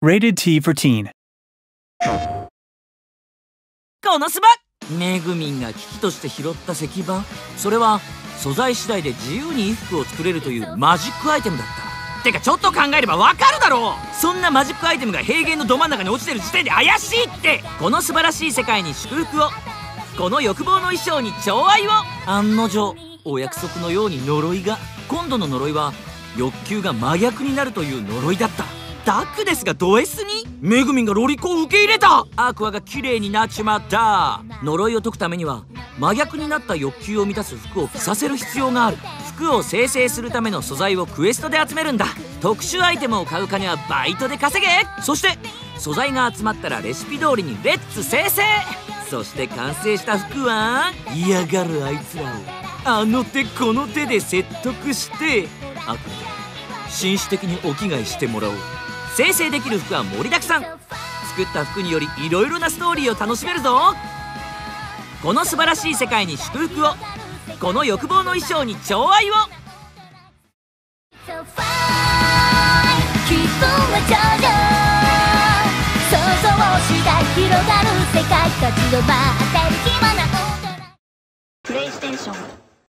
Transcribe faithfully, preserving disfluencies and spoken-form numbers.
Rated T for Teen. このすばめぐみんが危機として拾った石板、それは素材次第で自由に衣服を作れるというマジックアイテムだった。てかちょっと考えればわかるだろう。そんなマジックアイテムが平原のど真ん中に落ちてる時点で怪しいって。この素晴らしい世界に祝福を、この欲望の衣装に寵愛を。案の定お約束のように呪いが。今度の呪いは欲求が真逆になるという呪いだった。ダックですがド S にめぐみんがロリコンを受け入れた。アクアが綺麗になっちまった。呪いを解くためには真逆になった欲求を満たす服を着させる必要がある。服を生成するための素材をクエストで集めるんだ。特殊アイテムを買う金はバイトで稼げ。そして素材が集まったらレシピ通りにレッツ生成。そして完成した服は嫌がるあいつらをあの手この手で説得してあとで紳士的にお着替えしてもらおう。生成できる服は盛りだくさん。作った服によりいろいろなストーリーを楽しめるぞ。この素晴らしい世界に祝福を、この欲望の衣装に寵愛を。 気分は頂上、想像次第広がる世界立ち止まって